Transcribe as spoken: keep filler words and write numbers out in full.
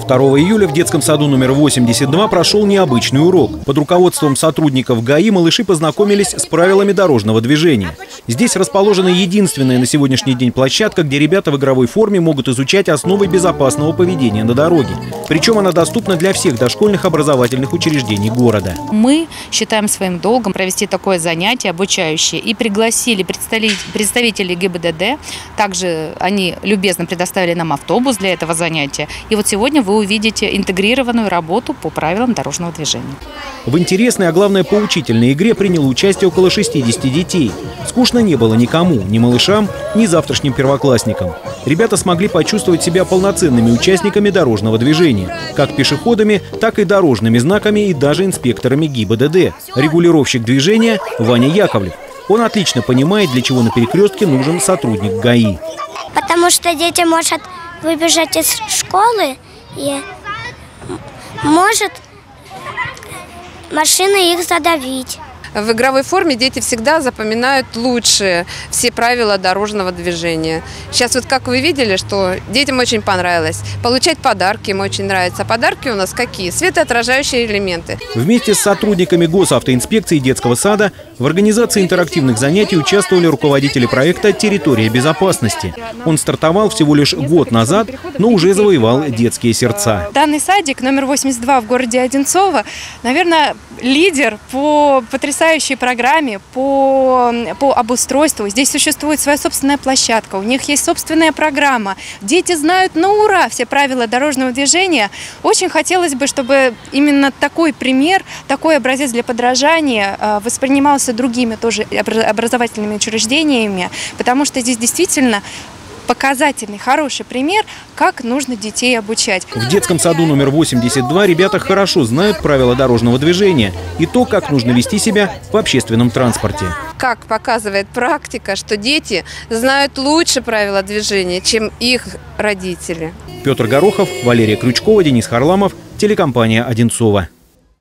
второго июля в детском саду номер восемьдесят два прошел необычный урок. Под руководством сотрудников ГАИ малыши познакомились с правилами дорожного движения. Здесь расположена единственная на сегодняшний день площадка, где ребята в игровой форме могут изучать основы безопасного поведения на дороге. Причем она доступна для всех дошкольных образовательных учреждений города. Мы считаем своим долгом провести такое занятие обучающее и пригласили представителей ГИБДД. Также они любезно предоставили нам автобус для этого занятия. И вот сегодня вы увидите интегрированную работу по правилам дорожного движения. В интересной, а главное поучительной игре приняло участие около шестидесяти детей. Скучно не было никому, ни малышам, ни завтрашним первоклассникам. Ребята смогли почувствовать себя полноценными участниками дорожного движения. Как пешеходами, так и дорожными знаками и даже инспекторами ГИБДД. Регулировщик движения Ваня Яковлев. Он отлично понимает, для чего на перекрестке нужен сотрудник ГАИ. Потому что дети могут выбежать из школы и может машина их задавить. В игровой форме дети всегда запоминают лучше все правила дорожного движения. Сейчас вот как вы видели, что детям очень понравилось. Получать подарки им очень нравится. А подарки у нас какие? Светоотражающие элементы. Вместе с сотрудниками госавтоинспекции детского сада в организации интерактивных занятий участвовали руководители проекта «Территория безопасности». Он стартовал всего лишь год назад, но уже завоевал детские сердца. Данный садик номер восемьдесят два в городе Одинцово, наверное, лидер по потрясающей программе по, по обустройству. Здесь существует своя собственная площадка, у них есть собственная программа. Дети знают на ура все правила дорожного движения. Очень хотелось бы, чтобы именно такой пример, такой образец для подражания воспринимался другими тоже образовательными учреждениями, потому что здесь действительно показательный, хороший пример, как нужно детей обучать. В детском саду номер восемьдесят два ребята хорошо знают правила дорожного движения и то, как нужно вести себя в общественном транспорте. Как показывает практика, что дети знают лучше правила движения, чем их родители. Петр Горохов, Валерия Крючкова, Денис Харламов, телекомпания «Одинцово».